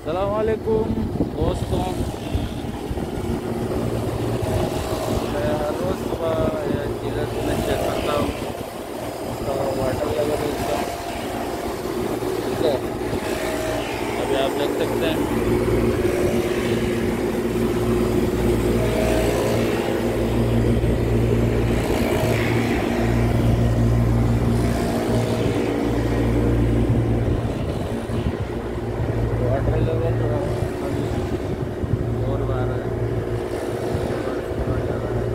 अस्सलाम वालेकुम दोस्तों। मैं हर रोज़ सुबह या चीज़ें में चेक करता हूँ तो वाटर लेवल इसका ठीक है। अभी आप देख सकते हैं वाटर लेवल अभी और बार है, थोड़ा ज़्यादा है।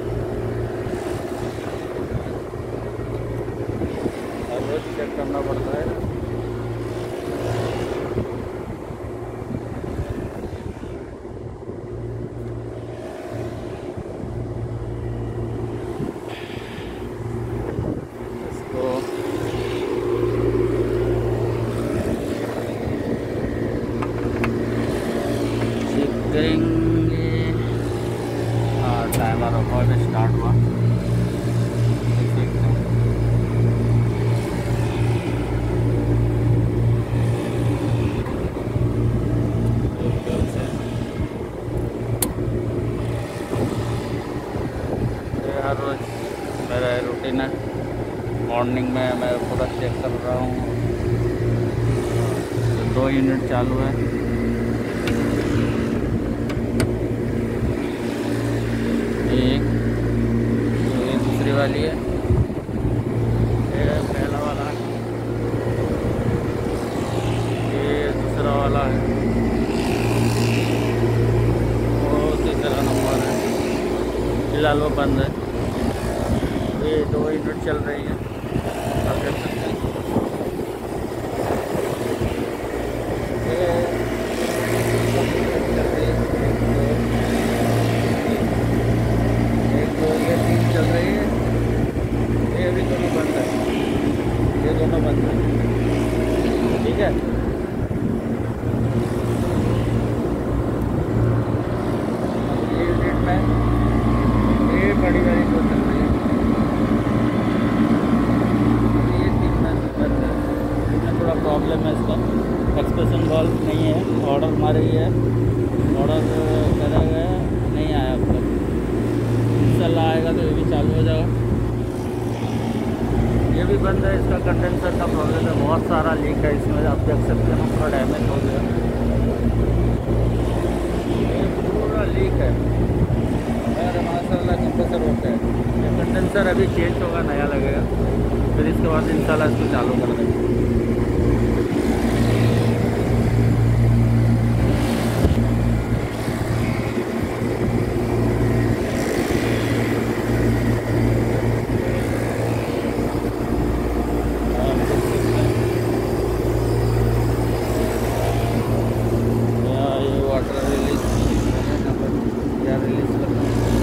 हर रोज़ चेक करना पड़ता है। इसको चेक करेंगे। हाँ, टाइमर ऑफ स्टार्ट हुआ। देखते हैं। ये हर रोज़ मेरा रूटीन है। मॉर्निंग में मैं पूरा चेक कर रहा हूँ। 2 यूनिट चालू है। एक ये दूसरी वाली है, ये पहला वाला है, ये दूसरा वाला है, वो तीसरा नंबर है। फिलहाल वो बंद है। ये 2 यूनिट चल रही है, आप देख सकते हैं। ये चल रही है, एक दो ये 3 चल रही है। ये भी दोनों बंद है, ये दोनों बंद है, ठीक है। ये यूनिट में ये बड़ी वाली जो चल रही है, ये 3 में बंद है। इसमें थोड़ा प्रॉब्लम है, इसका एक्सप्रेशन वाल्व नहीं है। ऑर्डर मारी है, ऑर्डर करा गया, नहीं आया अब तक। इंशाल्लाह आएगा तो ये भी चालू हो जाएगा। ये भी बंद है। इसका कंडेंसर का प्रॉब्लम है, बहुत सारा लीक है इसमें, आप देख सकते हैं। पूरा डैमेज हो गया, ये पूरा लीक है। अरे माशाल्लाह कंप्रेसर होता है। ये कंडेंसर अभी चेंज होगा, नया लगेगा, फिर इसके बाद इंशाल्लाह इसको चालू कर देंगे। वाटर रिलीज या रिलीज करना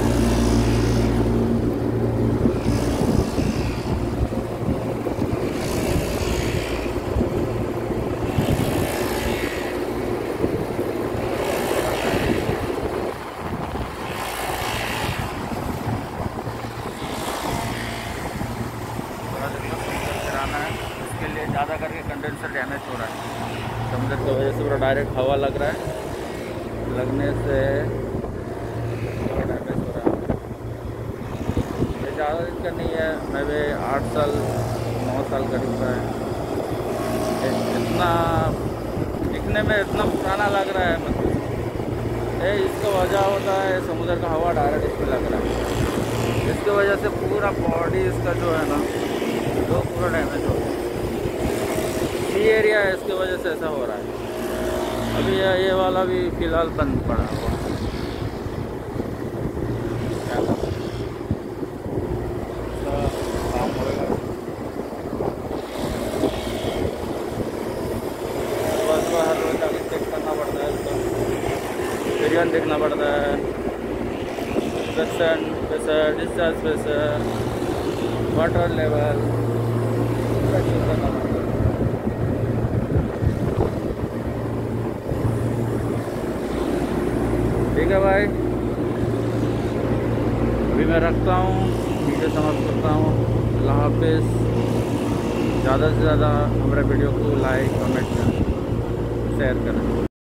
कराना है। इसके लिए ज़्यादा करके कंडेंसर डैमेज हो रहा है। समुद्र की वजह से पूरा डायरेक्ट हवा लग रहा है, लगने से थोड़ा डैमेज हो रहा है। ये ज़्यादा दिन का नहीं है, मैं भी 8 साल 9 साल करीब का है। इतना दिखने में इतना पुराना लग रहा है, मतलब ये इसका वजह होता है समुद्र का हवा डायरेक्ट इसमें लग रहा है। इसकी वजह से पूरा बॉडी इसका जो है ना, वो पूरा डैमेज हो गया। सी एरिया है, इसकी वजह से ऐसा हो रहा है। अभी ये वाला भी फ़िलहाल बंद पड़ा हुआ है। काम होगा, सुबह हर रोज़ आगे चेक करना पड़ता है इसका, वेरिएंट देखना पड़ता है, pressure pressure, discharge pressure, water level check करना पड़ता है। ठीक है भाई, अभी मैं रखता हूँ, वीडियो समाप्त करता हूँ। अल्लाह हाफिज़। ज़्यादा से ज़्यादा हमारे वीडियो को लाइक कमेंट शेयर करें।